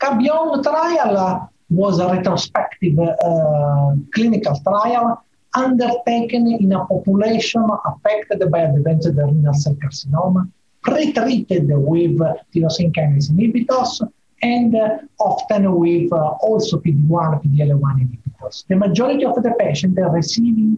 Beyond trial was a retrospective clinical trial undertaken in a population affected by advanced renal cell carcinoma, pre-treated with tyrosine kinase inhibitors, and often with also PD-1, PD-L1 inhibitors. The majority of the patients are receiving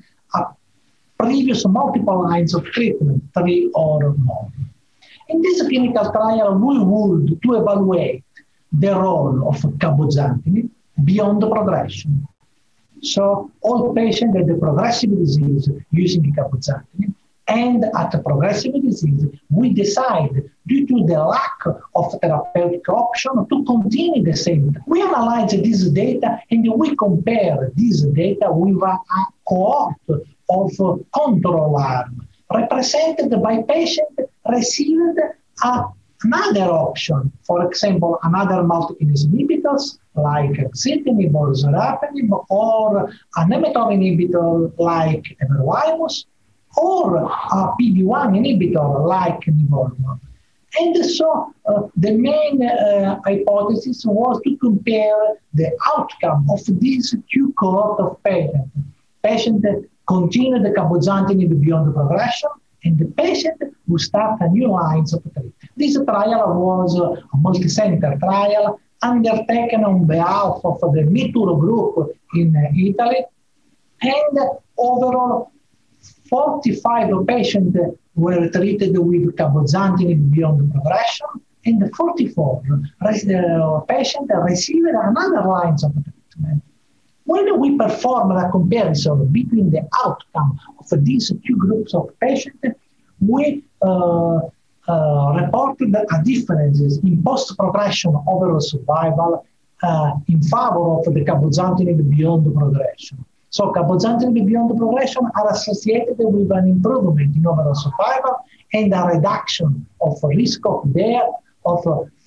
previous multiple lines of treatment, 3 or more. In this clinical trial, we would to evaluate the role of cabozantinib beyond progression. So all patients had the progressive disease using cabozantinib, and at the progressive disease, we decide, due to the lack of therapeutic option, to continue the same. We analyze this data and we compare this data with a cohort of control arm, represented by patients received another option, for example, another multi-kinase inhibitors like axitinib or sorafenib, or a nemetode inhibitor like everolimus, or a PD-1 inhibitor like nivolumab. And so the main hypothesis was to compare the outcome of these two cohorts of patients. Patients that continue the cabozantinib beyond progression, and the patient who start a new lines of treatment. This trial was a multi-center trial undertaken on behalf of the MITUR group in Italy, and overall 45 patients were treated with cabozantinib beyond progression, and 44 patients received another lines of treatment. When we performed a comparison between the outcome of these two groups of patients, we reported a differences in post-progression overall survival in favor of the cabozantinib beyond progression. So cabozantinib beyond progression are associated with an improvement in overall survival and a reduction of risk of death of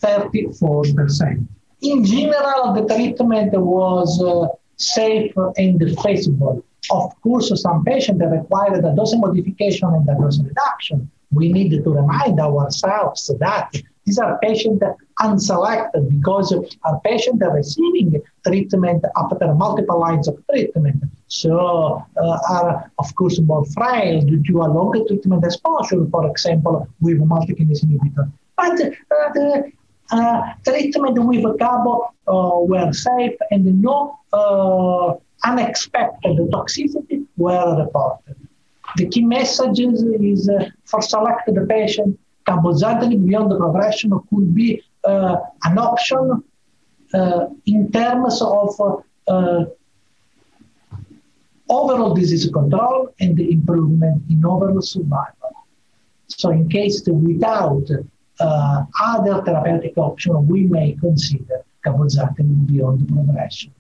34%. In general, the treatment was safe and feasible. Of course, some patients required a dose modification and a dose reduction. We need to remind ourselves that these are patients unselected because are patients receiving treatment after multiple lines of treatment. So are, of course, more frail due to a longer treatment exposure, for example, with multi-kinase inhibitor. But the treatment with cabo were safe and no unexpected toxicity were reported. The key messages is for selected patient, cabozantinib beyond the progression could be an option in terms of overall disease control and the improvement in overall survival. So in case without other therapeutic option, we may consider cabozantinib beyond progression.